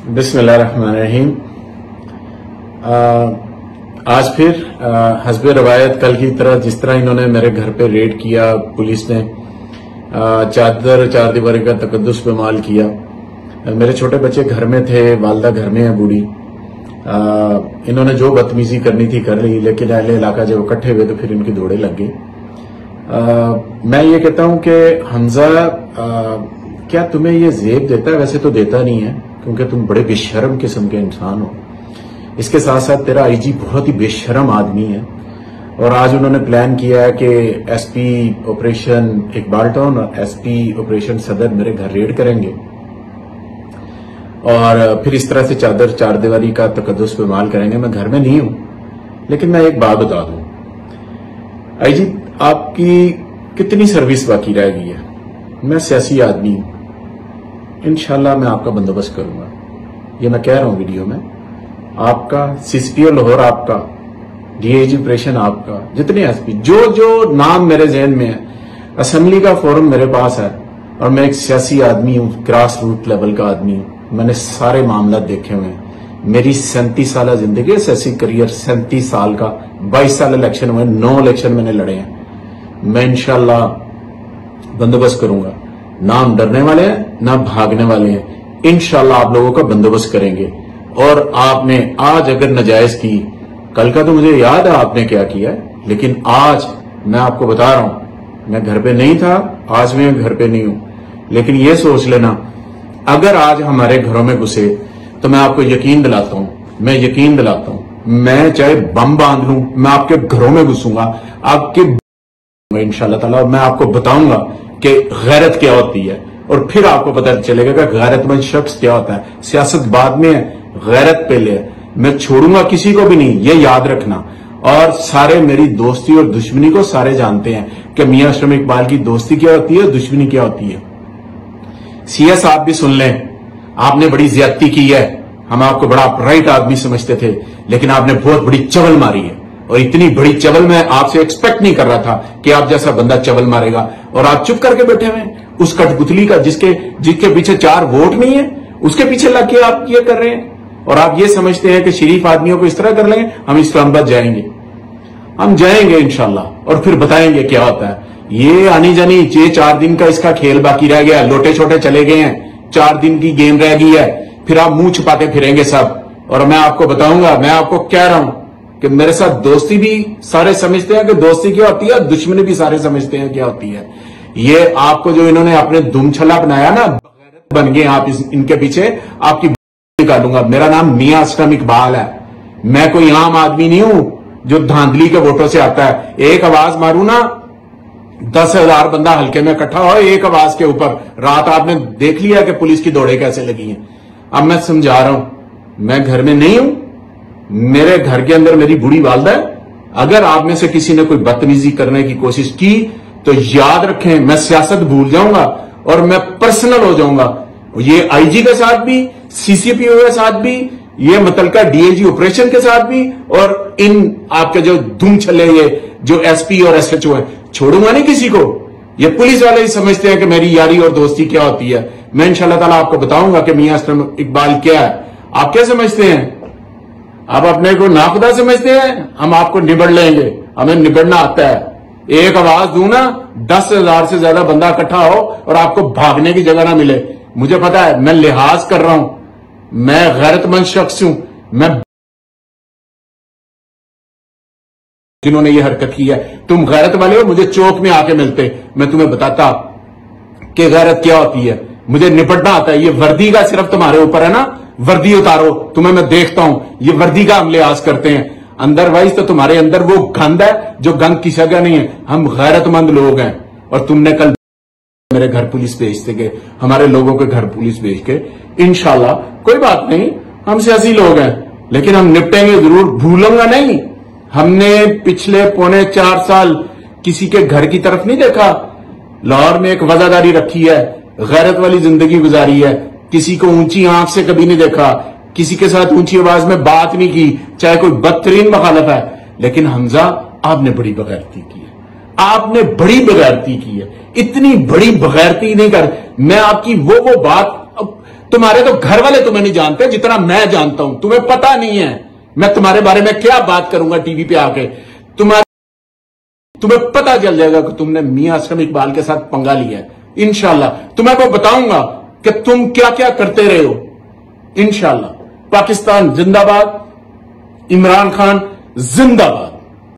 बिस्मिल्लाहिर्रहमानिर्रहीम। आज फिर हस्बे रवायत कल की तरह जिस तरह इन्होंने मेरे घर पे रेड किया, पुलिस ने चार दीवारी का तकद्दुस बेमाल किया। मेरे छोटे बच्चे घर में थे, वालदा घर में है बूढ़ी। इन्होंने जो बदतमीजी करनी थी कर ली, लेकिन अहले इलाका जब इकट्ठे हुए तो फिर इनकी दौड़े लग गई। मैं ये कहता हूं कि हमजा, क्या तुम्हें ये जेब देता है? वैसे तो देता नहीं है, क्योंकि तुम बड़े बेशर्म किस्म के इंसान हो। इसके साथ साथ तेरा आईजी बहुत ही बेशर्म आदमी है, और आज उन्होंने प्लान किया है कि एसपी ऑपरेशन इकबाल टाउन और एसपी ऑपरेशन सदर मेरे घर रेड करेंगे, और फिर इस तरह से चार दीवारी का तकद्दुस बेमाल करेंगे। मैं घर में नहीं हूं, लेकिन मैं एक बात बता दूं, आईजी आपकी कितनी सर्विस बाकी रह गई है? मैं सियासी आदमी हूं, इंशाल्लाह मैं आपका बंदोबस्त करूंगा। ये मैं कह रहा हूं वीडियो में। आपका सीसीपीओ लाहौर, आपका डीआईजी ऑपरेशन, आपका जितने एसपी, जो नाम मेरे जहन में है, असेंबली का फोरम मेरे पास है, और मैं एक सियासी आदमी हूं, ग्रास रूट लेवल का आदमी हूं। मैंने सारे मामला देखे हुए हैं। मेरी 37 साल जिंदगी, सियासी करियर 37 साल का, 22 साल इलेक्शन हुए, 9 इलेक्शन मैंने लड़े हैं। मैं इंशाल्लाह बंदोबस्त करूंगा। ना हम डरने वाले हैं, ना भागने वाले हैं। इंशाल्लाह आप लोगों का बंदोबस्त करेंगे। और आपने आज अगर नजायज की, कल का तो मुझे याद है आपने क्या किया है, लेकिन आज मैं आपको बता रहा हूं, मैं घर पे नहीं था, आज मैं घर पे नहीं हूं, लेकिन ये सोच लेना, अगर आज हमारे घरों में घुसे तो मैं आपको यकीन दिलाता हूं, मैं चाहे बम बांध लूं, मैं आपके घरों में घुसूंगा, आपके इंशाल्लाह ताला। मैं आपको बताऊंगा कि गैरत क्या होती है, और फिर आपको पता चलेगा कि गैरतमंद शख्स क्या होता है। सियासत बाद में है, गैरत पहले है। मैं छोड़ूंगा किसी को भी नहीं, ये याद रखना। और सारे मेरी दोस्ती और दुश्मनी को सारे जानते हैं कि मियां अशरफ इकबाल की दोस्ती क्या होती है, दुश्मनी क्या होती है। सीएस आप भी सुन लें, आपने बड़ी ज्यादती की है। हम आपको बड़ा अपराइट आदमी समझते थे, लेकिन आपने बहुत बड़ी चवल मारी है, और इतनी बड़ी चवल मैं आपसे एक्सपेक्ट नहीं कर रहा था कि आप जैसा बंदा चवल मारेगा। और आप चुप करके बैठे हुए हैं, उस कठपुतली का जिसके पीछे 4 वोट नहीं है, उसके पीछे लग के आप ये कर रहे हैं। और आप ये समझते हैं कि शरीफ आदमियों को इस तरह कर लेंगे, हम इस्लामाबाद जाएंगे। हम जाएंगे इंशाल्लाह, और फिर बताएंगे क्या होता है। ये आनी जानी, ये 4 दिन का इसका खेल बाकी रह गया, लोटे छोटे चले गए हैं, 4 दिन की गेम रह गई है, फिर आप मुंह छुपाते फिरेंगे सब। और मैं आपको बताऊंगा, मैं आपको कह रहा हूं कि मेरे साथ दोस्ती भी सारे समझते हैं कि दोस्ती क्या होती है, दुश्मनी भी सारे समझते हैं क्या होती है। ये आपको जो इन्होंने अपने दुमछला बनाया ना, बन गए आप इनके पीछे, आपकी निकालूंगा। मेरा नाम मियां अशरफ इकबाल है, मैं कोई आम आदमी नहीं हूं जो धांधली के वोटों से आता है। एक आवाज मारू ना, 10,000 बंदा हल्के में इकट्ठा हो एक आवाज के ऊपर। रात आपने देख लिया कि पुलिस की दौड़े कैसे लगी हैं। अब मैं समझा रहा हूं, मैं घर में नहीं हूं, मेरे घर के अंदर मेरी बूढ़ी वालदा है। अगर आप में से किसी ने कोई बदतमीजी करने की कोशिश की तो याद रखें, मैं सियासत भूल जाऊंगा और मैं पर्सनल हो जाऊंगा। ये आईजी के साथ भी, सीसीपीओ के साथ भी, ये मुतलका डीआईजी ऑपरेशन के साथ भी, और इन आपके जो धुम छले ये जो एसपी और एसएचओ है, छोड़ूंगा नहीं किसी को। ये पुलिस वाले ही समझते हैं कि मेरी यारी और दोस्ती क्या होती है। मैं इंशाल्लाह ताला आपको बताऊंगा कि मियां अशरफ इकबाल क्या है। आप क्या समझते हैं? आप अपने को नाखुदा समझते हैं? हम आपको निबड़ लेंगे, हमें निबड़ना आता है। एक आवाज दूं ना, 10,000 से ज्यादा बंदा इकट्ठा हो और आपको भागने की जगह ना मिले। मुझे पता है, मैं लिहाज कर रहा हूं, मैं गैरतमंद शख्स हूं। मैं जिन्होंने ये हरकत की है, तुम गैरत वाले हो, मुझे चौक में आके मिलते, मैं तुम्हें बताता कि गैरत क्या होती है। मुझे निपटना आता है। ये वर्दी का सिर्फ तुम्हारे ऊपर है ना, वर्दी उतारो, तुम्हें मैं देखता हूं, ये वर्दी का हम लिहाज करते हैं। अंदरवाइज तो तुम्हारे अंदर वो गंद है जो गंद की जगह नहीं है। हम गैरतमंद लोग हैं, और तुमने कल मेरे घर पुलिस भेज के, हमारे लोगों के घर पुलिस भेज के, इंशाल्लाह कोई बात नहीं, हम सियासी लोग हैं, लेकिन हम निपटेंगे जरूर, भूलूंगा नहीं। हमने पिछले 4.25 साल किसी के घर की तरफ नहीं देखा। लाहौर में एक वफादारी रखी है, गैरत वाली जिंदगी गुजारी है, किसी को ऊंची आंख से कभी नहीं देखा, किसी के साथ ऊंची आवाज में बात नहीं की, चाहे कोई बदतरीन मुखालिफ है। लेकिन हमजा, आपने बड़ी बगैरती की है, आपने बड़ी बगैरती की है। इतनी बड़ी बगैरती नहीं कर, मैं आपकी वो बात تمہارے تو گھر والے تمہیں نہیں جانتے جتنا میں جانتا ہوں. تمہیں پتا نہیں ہے میں تمہارے بارے میں کیا بات کروں گا ٹی وی پہ آ کے. تمہیں پتا چل جائے گا کہ تم نے میاں اسلم اقبال کے ساتھ پنگا لیا ہے. انشاءاللہ تمہیں کو بتاؤں گا کہ تم کیا کیا کرتے رہے ہو. انشاءاللہ. پاکستان زندہ باد. عمران خان زندہ باد.